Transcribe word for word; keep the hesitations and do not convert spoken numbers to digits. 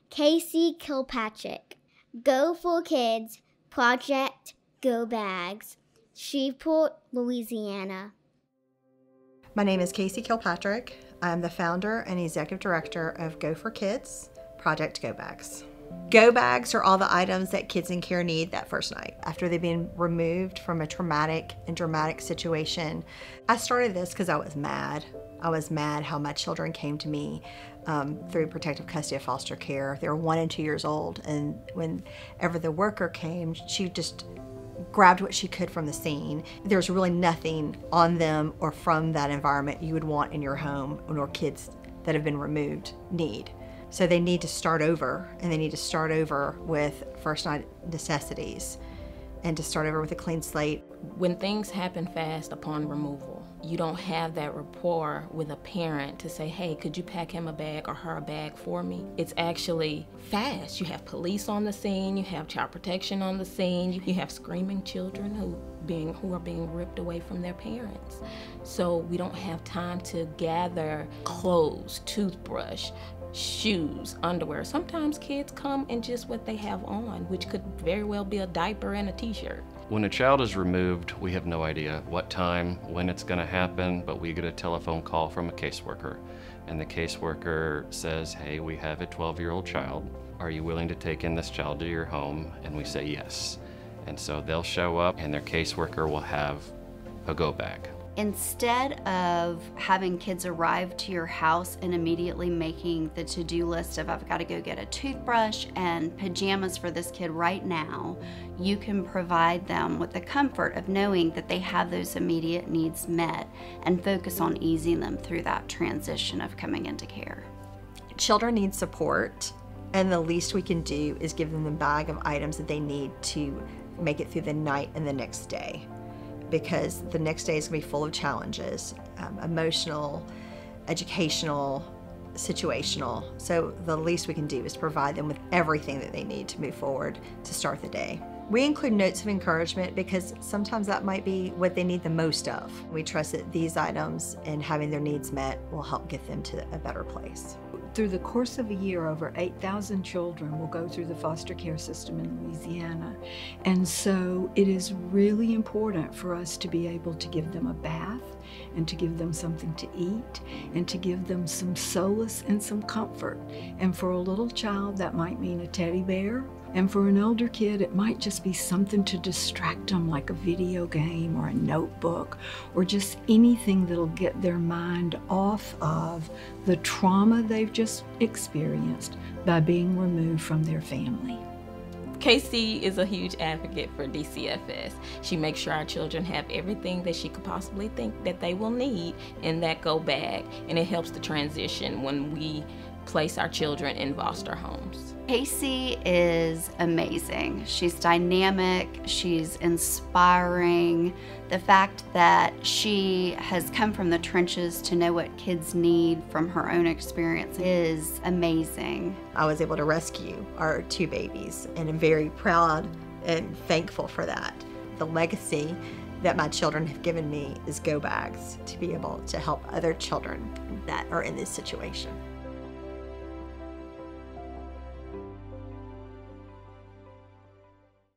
Casey Kilpatrick. Go for Kids, Project Geaux Bags, Shreveport, Louisiana. My name is Casey Kilpatrick. I'm the founder and executive director of Go for Kids, Project Geaux Bags. Geaux Bags are all the items that kids in care need that first night after they've been removed from a traumatic and dramatic situation. I started this because I was mad. I was mad how my children came to me um, through protective custody of foster care. They were one and two years old, and whenever the worker came, she just grabbed what she could from the scene. There's really nothing on them or from that environment you would want in your home or kids that have been removed need. So they need to start over, and they need to start over with first night necessities and to start over with a clean slate. When things happen fast upon removal, you don't have that rapport with a parent to say, hey, could you pack him a bag or her a bag for me? It's actually fast. You have police on the scene, you have child protection on the scene, you have screaming children who being who are being ripped away from their parents. So we don't have time to gather clothes, toothbrush, shoes, underwear. Sometimes kids come in just what they have on, which could very well be a diaper and a t-shirt. When a child is removed, we have no idea what time, when it's going to happen, but we get a telephone call from a caseworker. And the caseworker says, hey, we have a twelve-year-old child. Are you willing to take in this child to your home? And we say yes. And so they'll show up and their caseworker will have a go bag. Instead of having kids arrive to your house and immediately making the to-do list of I've got to go get a toothbrush and pajamas for this kid right now, you can provide them with the comfort of knowing that they have those immediate needs met and focus on easing them through that transition of coming into care. Children need support, and the least we can do is give them the bag of items that they need to make it through the night and the next day, because the next day is going to be full of challenges, um, emotional, educational, situational. So the least we can do is provide them with everything that they need to move forward to start the day. We include notes of encouragement because sometimes that might be what they need the most of. We trust that these items and having their needs met will help get them to a better place. Through the course of a year, over eight thousand children will go through the foster care system in Louisiana. And so it is really important for us to be able to give them a bath and to give them something to eat and to give them some solace and some comfort. And for a little child, that might mean a teddy bear. And for an older kid, it might just be something to distract them, like a video game or a notebook, or just anything that'll get their mind off of the trauma they've just experienced by being removed from their family. Casey is a huge advocate for D C F S. She makes sure our children have everything that she could possibly think that they will need in that go bag, and it helps the transition when we place our children in foster homes. Casey is amazing. She's dynamic, she's inspiring. The fact that she has come from the trenches to know what kids need from her own experience is amazing. I was able to rescue our two babies, and I'm very proud and thankful for that. The legacy that my children have given me is Go Bags, to be able to help other children that are in this situation.